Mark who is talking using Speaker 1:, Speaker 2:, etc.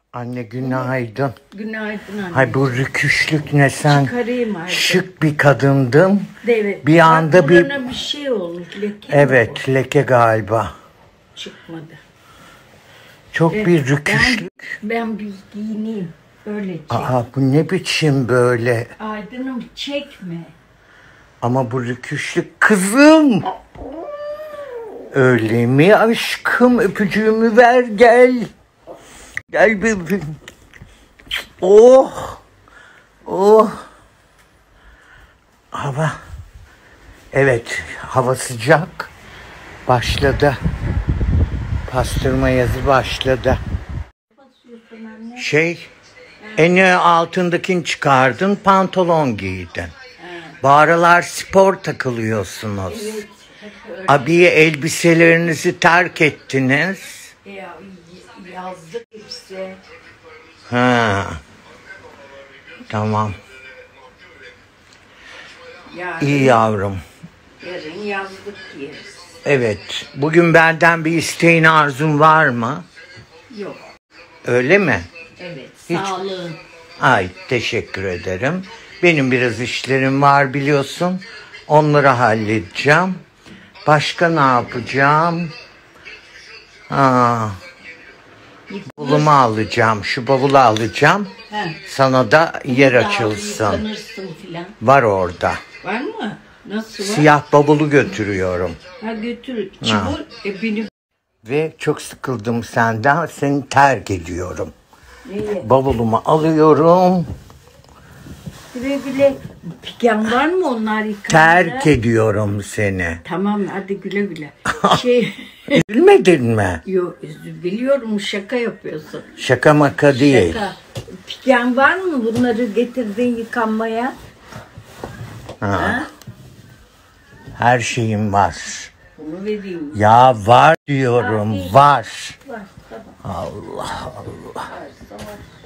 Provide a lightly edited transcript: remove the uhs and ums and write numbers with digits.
Speaker 1: Anne günaydın.
Speaker 2: Günaydın anne.
Speaker 1: Hay bu rüküşlük ne sen?
Speaker 2: Çıkarayım artık.
Speaker 1: Şık bir kadındın.
Speaker 2: Evet.
Speaker 1: Bir anda
Speaker 2: bir şey olmuş. Leke
Speaker 1: evet leke galiba.
Speaker 2: Çıkmadı.
Speaker 1: Çok bir rüküşlük.
Speaker 2: Ben bir giyineyim. Öyle çek.
Speaker 1: Aa bu ne biçim böyle?
Speaker 2: Aydın'ım çekme.
Speaker 1: Ama bu rüküşlük kızım. Öyle mi aşkım? Öpücüğümü ver gel. Gel bebeğim. Oh. Oh. Hava. Evet, hava sıcak. Başladı. Pastırma yazı başladı. En altındakini çıkardın, pantolon giydin. Bu aralar spor takılıyorsunuz.
Speaker 2: Evet.
Speaker 1: Abiye elbiselerinizi terk ettiniz.
Speaker 2: Yazdık hepsi.
Speaker 1: Ha. Tamam. İyi yavrum.
Speaker 2: Yarın yazlık yeriz.
Speaker 1: Evet. Bugün benden bir isteğin, arzun var mı?
Speaker 2: Yok.
Speaker 1: Öyle mi?
Speaker 2: Evet.
Speaker 1: Hiç.
Speaker 2: Sağlığın.
Speaker 1: Ay teşekkür ederim. Benim biraz işlerim var biliyorsun. Onları halledeceğim. Başka ne yapacağım? Bavulumu alacağım. Şu bavulu alacağım.
Speaker 2: He.
Speaker 1: Sana da yer açılsın.
Speaker 2: Yıkanırsın filan.
Speaker 1: Var orada.
Speaker 2: Var mı? Nasıl var?
Speaker 1: Siyah bavulu götürüyorum.
Speaker 2: Ha götür. Çubuk. Benim.
Speaker 1: Ve çok sıkıldım senden. Seni terk ediyorum.
Speaker 2: Neyi?
Speaker 1: Bavulumu alıyorum.
Speaker 2: Güle güle. Piken var mı onlar yıkandı?
Speaker 1: Terk ediyorum seni.
Speaker 2: Tamam hadi güle güle.
Speaker 1: Üzülmedin mi?
Speaker 2: Yok biliyorum şaka yapıyorsun.
Speaker 1: Şaka maka değil.
Speaker 2: Şaka. Piken var mı bunları getirdin yıkanmaya? Ha?
Speaker 1: Her şeyim var.
Speaker 2: Bunu vereyim.
Speaker 1: Ya var diyorum, var.
Speaker 2: Var tamam.
Speaker 1: Allah Allah.
Speaker 2: Var, tamam.